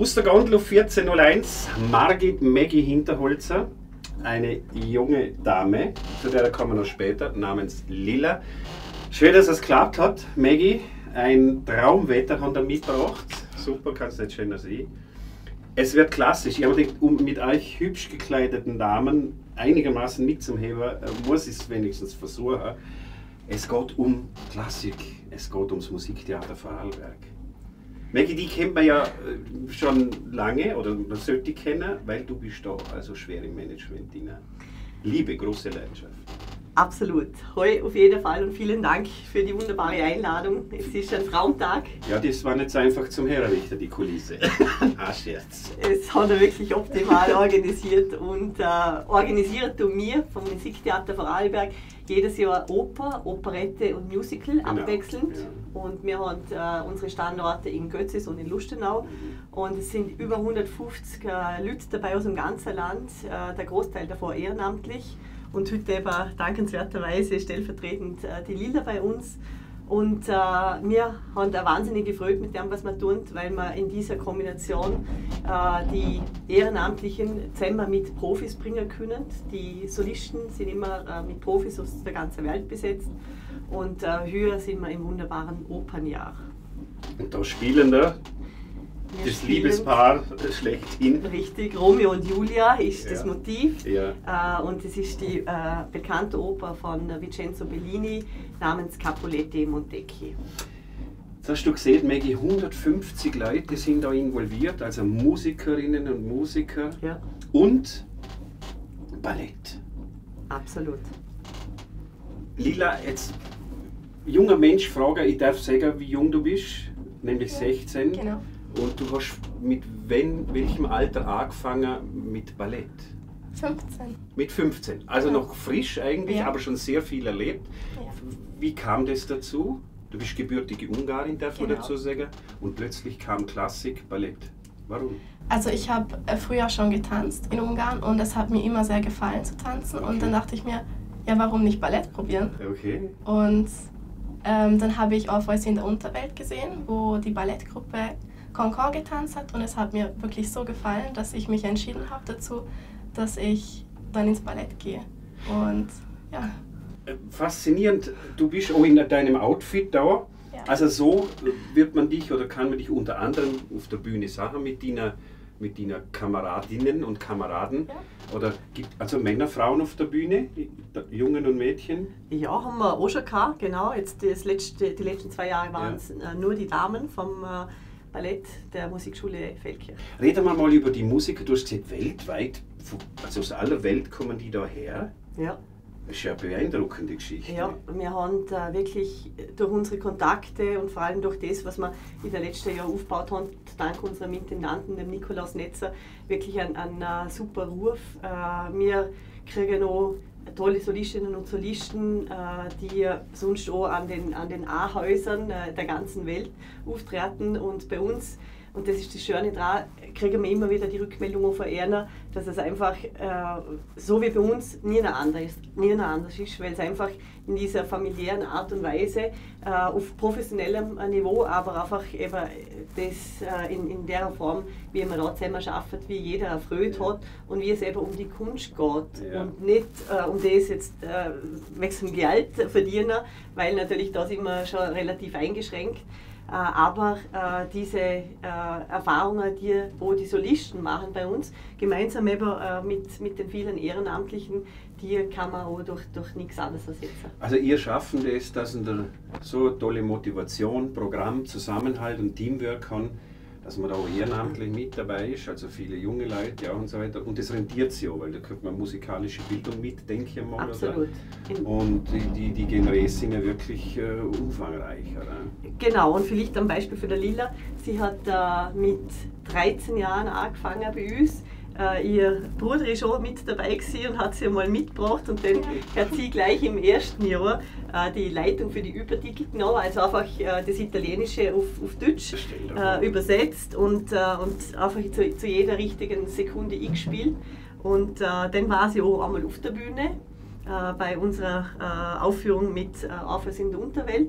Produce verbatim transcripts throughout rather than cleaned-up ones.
Aus der Gondel auf vierzehn null eins, Margit Maggie Hinterholzer, eine junge Dame, zu der kommen wir noch später, namens Lila. Schön, dass es geklappt hat, Maggie. Ein Traumwetter hat er mitgebracht. Super, kannst du nicht schöner sehen. Es wird klassisch. Ich habe gedacht, um mit euch hübsch gekleideten Damen einigermaßen mitzuheben, muss ich es wenigstens versuchen. Es geht um Klassik, es geht ums Musiktheater Vorarlberg. Maggie, die kennt man ja schon lange, oder man sollte die kennen, weil du bist da also schwer im Management drin. Liebe, große Leidenschaft. Absolut. Hoi, auf jeden Fall und vielen Dank für die wunderbare Einladung. Es ist ein Frauentag. Ja, das war nicht so einfach zum Herrichten, die Kulisse. Ah, Scherz. Es hat er wirklich optimal organisiert und äh, organisiert du mir vom Musiktheater Vorarlberg jedes Jahr Oper, Operette und Musical genau, abwechselnd. Ja. Und wir haben äh, unsere Standorte in Götzis und in Lustenau. Mhm. Und es sind über hundertfünfzig äh, Leute dabei aus dem ganzen Land, äh, der Großteil davon ehrenamtlich. Und heute eben dankenswerterweise stellvertretend äh, die Lila bei uns. Und äh, wir haben da wahnsinnig gefreut mit dem, was wir tun, weil wir in dieser Kombination äh, die Ehrenamtlichen zusammen mit Profis bringen können. Die Solisten sind immer äh, mit Profis aus der ganzen Welt besetzt. Und äh, hier sind wir im wunderbaren Opernjahr. Und da spielen da das Liebespaar schlechthin. Richtig, Romeo und Julia ist ja das Motiv. Ja. Äh, und es ist die äh, bekannte Oper von Vincenzo Bellini namens Capuletti e Montecchi. Jetzt hast du gesehen, Maggie, hundertfünfzig Leute sind da involviert, also Musikerinnen und Musiker ja. und Ballett. Absolut. Lila, jetzt junger Mensch frage, ich darf sagen, wie jung du bist, nämlich ja, sechzehn. Genau. Und du hast mit wenn, welchem Alter angefangen mit Ballett? fünfzehn. Mit fünfzehn, also ja. noch frisch eigentlich, ja. aber schon sehr viel erlebt. Ja. Wie kam das dazu? Du bist gebürtige Ungarin, darf man genau. dazu sagen. Und plötzlich kam Klassik, Ballett. Warum? Also ich habe äh, früher schon getanzt in Ungarn und es hat mir immer sehr gefallen zu tanzen. Okay. Und dann dachte ich mir, ja, warum nicht Ballett probieren? Okay. Und ähm, dann habe ich All Voice in der Unterwelt gesehen, wo die Ballettgruppe Concord getanzt hat und es hat mir wirklich so gefallen, dass ich mich entschieden habe dazu, dass ich dann ins Ballett gehe. Und ja. Faszinierend, du bist auch in deinem Outfit da. Ja. Also so wird man dich oder kann man dich unter anderem auf der Bühne sagen mit deiner, mit deiner Kameradinnen und Kameraden. Ja. Oder gibt also Männer, Frauen auf der Bühne, Jungen und Mädchen? Ja, haben wir auch schon gehabt, genau. Jetzt das letzte, die letzten zwei Jahre waren es ja. nur die Damen vom Ballett der Musikschule Feldkirch. Reden wir mal über die Musiker. Du hast gesagt, weltweit, also aus aller Welt kommen die da her. Ja. Das ist ja eine beeindruckende Geschichte. Ja, wir haben da wirklich durch unsere Kontakte und vor allem durch das, was wir in den letzten Jahren aufgebaut haben, dank unserem Intendanten, dem Nikolaus Netzer, wirklich einen, einen super Ruf. Wir kriegen auch tolle Solistinnen und Solisten, die sonst auch an den, an den A-Häusern der ganzen Welt auftreten. Und bei uns, und das ist das Schöne daran, kriegen wir immer wieder die Rückmeldung von Erna, dass es einfach äh, so wie bei uns nie anders, nie anders ist, weil es einfach in dieser familiären Art und Weise äh, auf professionellem Niveau, aber einfach eben das äh, in, in der Form, wie man da zusammen arbeitet, wie jeder eine Freude hat und wie es eben um die Kunst geht ja. und nicht äh, um das jetzt äh, wegen Geld verdienen, weil natürlich da sind wir schon relativ eingeschränkt. Aber äh, diese äh, Erfahrungen, die wo die Solisten machen bei uns, gemeinsam eben, äh, mit, mit den vielen Ehrenamtlichen, die kann man auch durch, durch nichts anderes ersetzen. Also ihr schaffen das, dass in der so tolle Motivation, Programm, Zusammenhalt und Teamwork haben, dass man da auch ehrenamtlich mit dabei ist, also viele junge Leute ja, und so weiter. Und das rentiert sich auch, weil da kriegt man musikalische Bildung mit, denke ich mal. Absolut. Oder? Und die, die, die Genres sind ja wirklich äh, umfangreich. Oder? Genau, und vielleicht ein Beispiel für die Lila. Sie hat äh, mit dreizehn Jahren angefangen bei uns. Äh, ihr Bruder ist auch mit dabei gewesen und hat sie mal mitgebracht und dann hat sie gleich im ersten Jahr äh, die Leitung für die Übertitel genommen, also einfach äh, das Italienische auf, auf Deutsch äh, übersetzt und, äh, und einfach zu, zu jeder richtigen Sekunde eingespielt. Und äh, dann war sie auch einmal auf der Bühne äh, bei unserer äh, Aufführung mit äh, Aufweis in der Unterwelt.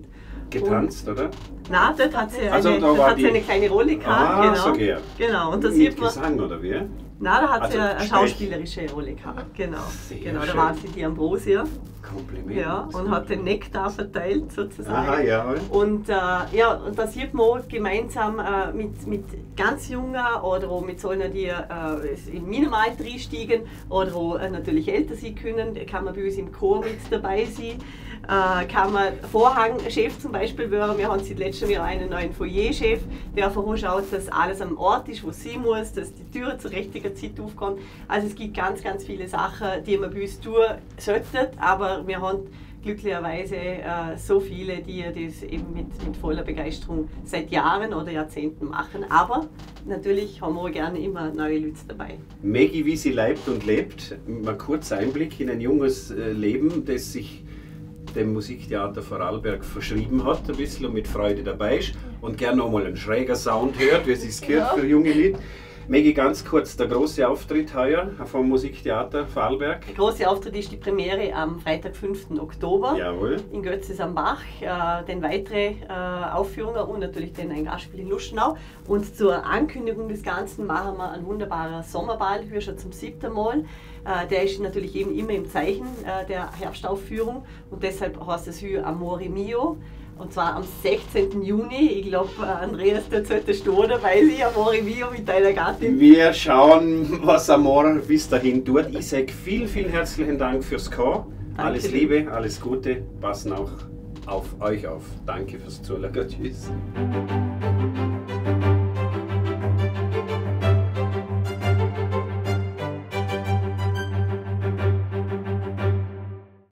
getanzt, oder? Nein, dort hat sie eine, Also, da dort war hat sie die- eine kleine Rolle gehabt. Ah, genau. so gern. Genau, und da Mit sieht man. Gesang, oder wie? Nein, da hat Also sie eine Sprech- schauspielerische Rolle gehabt. Genau, Sehr genau da schön. war sie die Ambrosia. Kompliment. Ja, und hat den Nektar verteilt sozusagen. Aha, jawohl. Und äh, ja, und da sieht man auch gemeinsam äh, mit, mit ganz Jungen oder auch mit solchen, die äh, in meinem Alter einsteigen oder auch äh, natürlich älter sein können, kann man bei uns im Chor mit dabei sein. Äh, kann man Vorhangchef zum Beispiel werden. Wir haben seit letztem Jahr einen neuen Foyerchef, der vorausschaut, dass alles am Ort ist, wo es sein muss, dass die Türen zur richtigen Zeit aufgehen. Also es gibt ganz, ganz viele Sachen, die man bei uns tun sollte, aber wir haben glücklicherweise äh, so viele, die das eben mit, mit voller Begeisterung seit Jahren oder Jahrzehnten machen. Aber natürlich haben wir auch gerne immer neue Leute dabei. Maggie, wie sie leibt und lebt, mal kurz Einblick in ein junges äh, Leben, das sich dem Musiktheater Vorarlberg verschrieben hat, ein bisschen und mit Freude dabei ist und gerne noch mal einen schräger Sound hört, wie es sich gehört für junge Leute. Maggie, ganz kurz, der große Auftritt heuer vom Musiktheater Vorarlberg. Der große Auftritt ist die Premiere am Freitag, fünften Oktober Jawohl. in Götzis am Bach, äh, dann weitere äh, Aufführungen und natürlich dann ein Gastspiel in Lustenau. Und zur Ankündigung des Ganzen machen wir einen wunderbaren Sommerball, hier schon zum siebten Mal. Äh, der ist natürlich eben immer im Zeichen äh, der Herbstaufführung und deshalb heißt es hier Amore Mio. Und zwar am sechzehnten Juni. Ich glaube, Andreas, du solltest du dabei sein, Amore Mio mit deiner Gattin. Wir schauen, was Amor bis dahin tut. Ich sage vielen, vielen herzlichen Dank fürs Kommen. Alles Danke. Liebe, alles Gute. Passen auch auf euch auf. Danke fürs Zuhören. Tschüss.